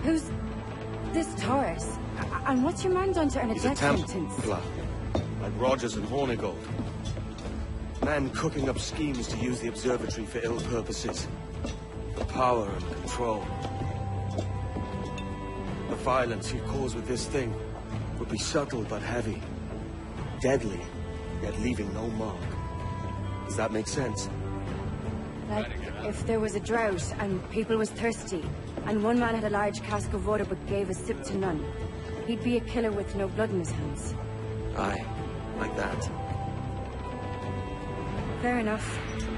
Who's this Taurus? And what's your man done to earn a death sentence? Templar, like Rogers and Hornigold. Man cooking up schemes to use the observatory for ill purposes. For power and control. The violence he'd cause with this thing would be subtle but heavy. Deadly, yet leaving no mark. Does that make sense? Like, if there was a drought and people was thirsty, and one man had a large cask of water but gave a sip to none, he'd be a killer with no blood in his hands. Aye, like that. Fair enough.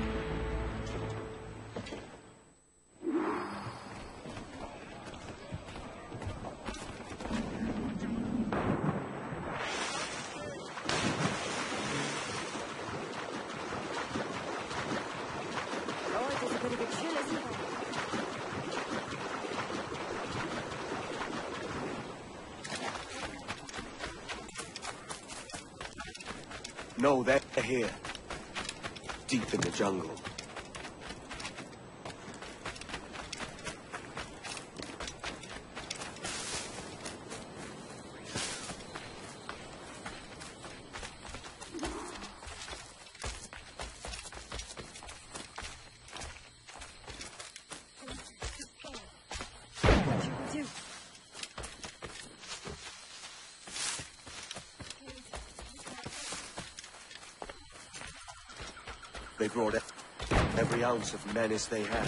No, they're here. Deep in the jungle. They brought every ounce of menace they had.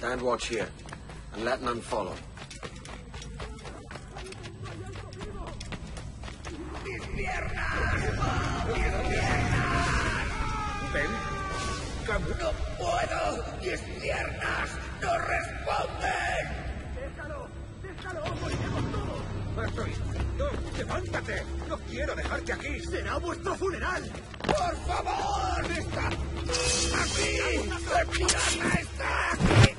Stand watch here, and let none follow. ¡Ven! ¡No puedo! ¡Mis piernas no responden! ¡Déjalo! ¡Déjalo! ¡Moriremos todos! ¡Estoy! ¡No! ¡Levántate! ¡No quiero dejarte aquí! ¡Será vuestro funeral! ¡Por favor! ¡Está aquí! ¡Mi pierna está aquí!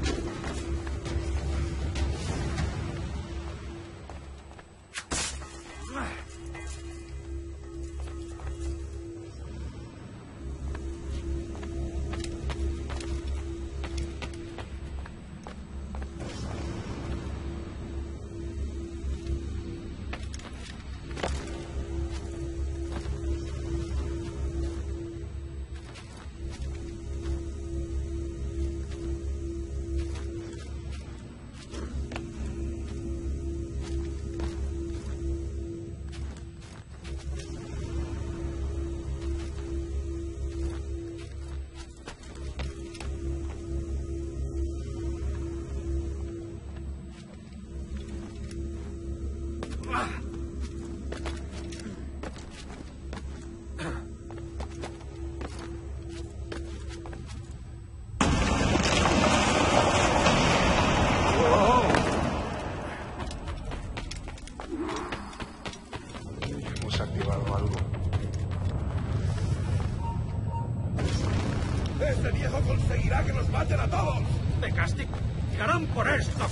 ¡Ese viejo conseguirá que nos maten a todos! ¡Me castigarán por esto!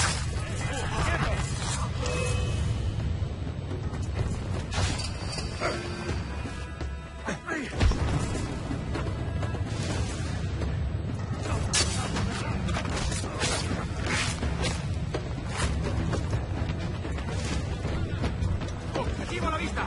¡Objetivo a la vista!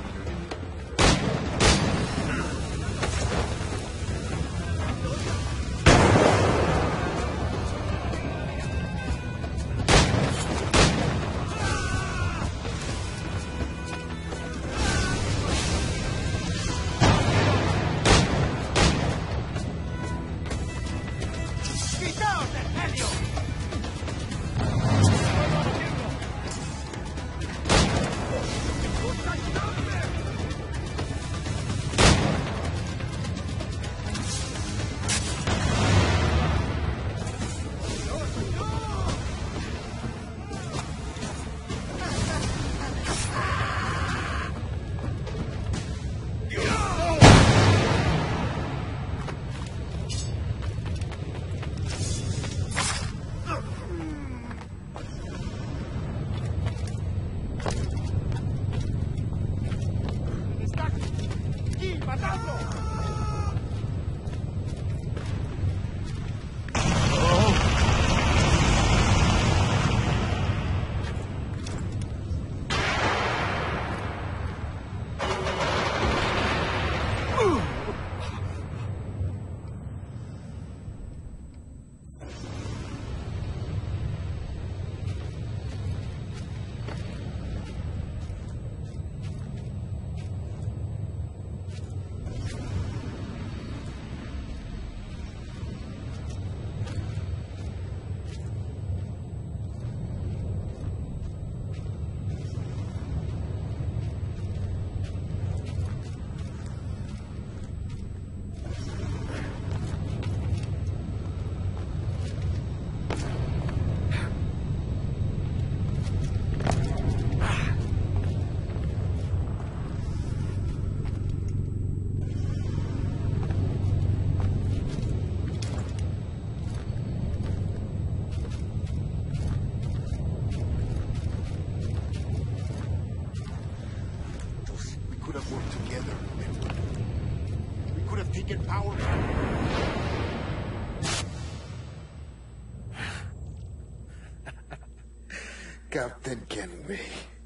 Captain Kenway,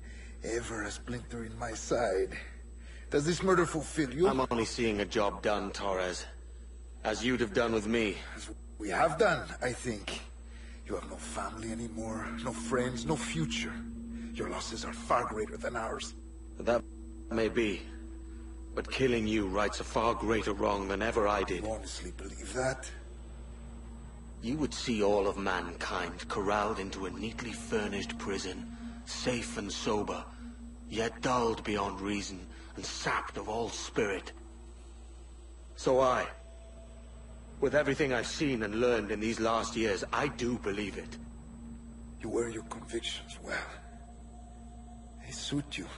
ever a splinter in my side. Does this murder fulfill you? I'm only seeing a job done, Torres. As you'd have done with me. As we have done, I think. You have no family anymore, no friends, no future. Your losses are far greater than ours. That may be. But killing you rights a far greater wrong than ever I did. You honestly believe that? you would see all of mankind corralled into a neatly furnished prison, safe and sober, yet dulled beyond reason and sapped of all spirit. So with everything I've seen and learned in these last years, I do believe it. You wear your convictions well. They suit you.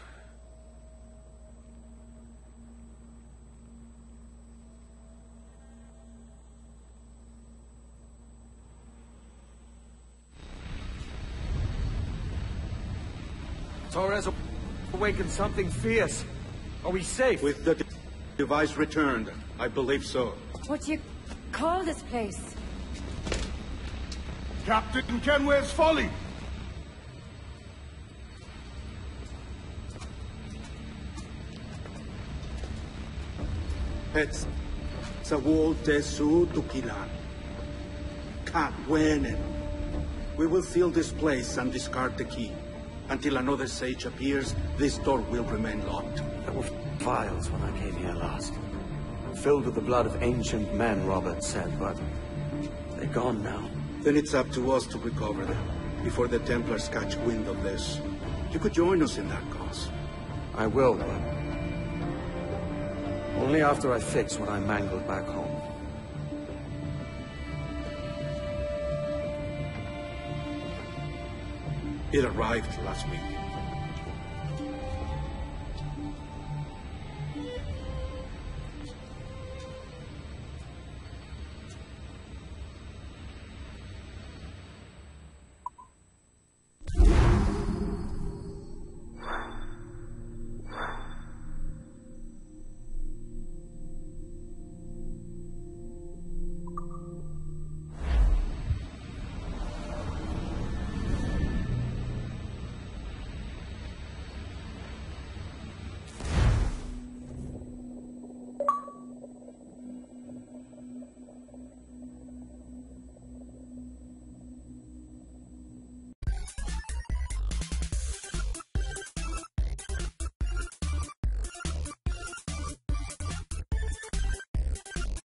Torres awakened something fierce. Are we safe? With the device returned, I believe so. What do you call this place? Captain Kenware's Folly! Pets. Sawol Tesu Tukilan. Kat Wenen. We will seal this place and discard the key. Until another sage appears, this door will remain locked. There were files when I came here last. Filled with the blood of ancient men, Robert said, but they're gone now. Then it's up to us to recover them, before the Templars catch wind of this. You could join us in that cause. I will, but only after I fix what I mangled back home. It arrived last week.